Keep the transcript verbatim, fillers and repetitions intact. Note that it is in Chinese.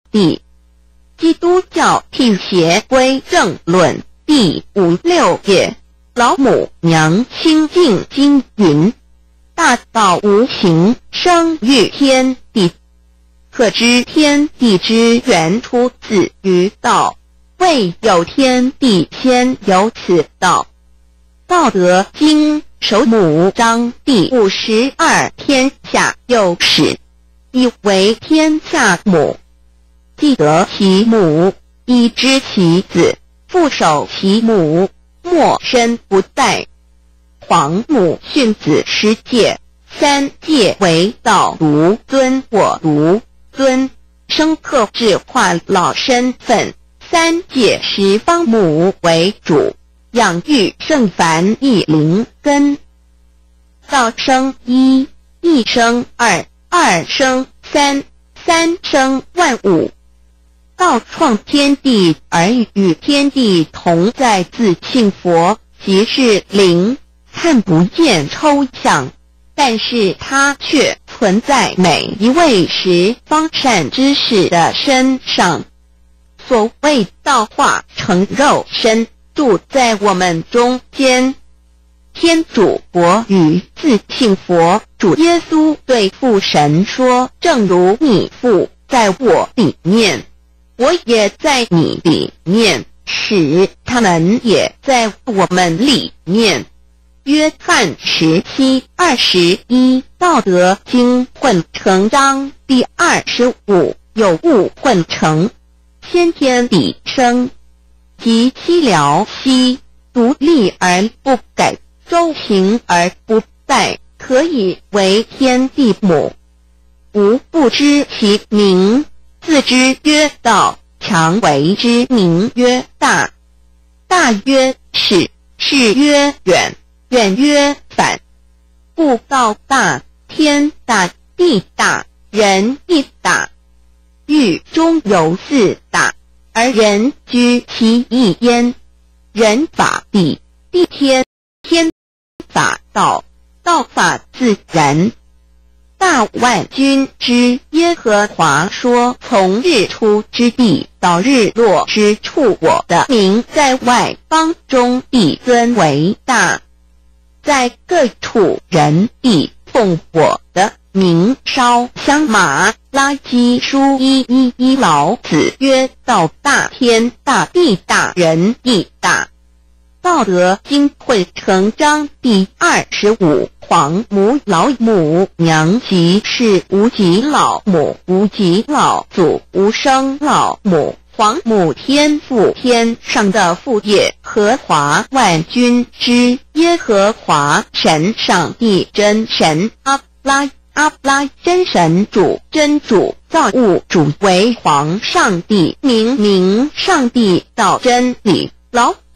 帝。基督教辟邪归正论第五六页，老母娘清净经云：大道无形，生育天地。可知天地之源出自于道，未有天地，先有此道。道德经首母章第五十二，天下有始，以为天下母。既得其母，以知其子，父守其母，莫身不殆。皇母训子十戒，三戒为道独尊我独尊，生克制化老身份。三戒十方母为主，养育圣凡一灵根。道生一，一生二，二生三，三生万物。道创天地而与天地同在，自性佛，即是灵，看不见抽象，但是它却存在每一位十方善知识的身上。所谓道化成肉身，住在我们中间。天主佛与自性佛主耶稣对父神说：正如你父在我里面，我也在你里面，使他们也在我们里面。约翰十七二十一，道德经混成章第二十五，有物混成，先天地生，即七辽息，独立而不改，周行而不殆，可以为天地母。吾不知其名，自之曰道，常为之名曰大。大曰是，是曰远，远曰反。故道大，天大，地大，人亦大。域中有四大，而人居其一焉。人法地，地天，天法道，道法自然。大万军之耶和华说：从日出之地到日落之处，我的名在外邦中必尊为大。在各处人必奉我的名烧香马拉基书一一一，老子曰：道大，天大，地大，人亦大。道德经混成章第二十五，皇母老母娘，即是无极老母，无极老祖，无生老母。皇母天父，天上的父耶和华万军之耶和华神，上帝真神，阿拉阿拉真神主，真主造物主，为皇上帝，明明上帝道真理，老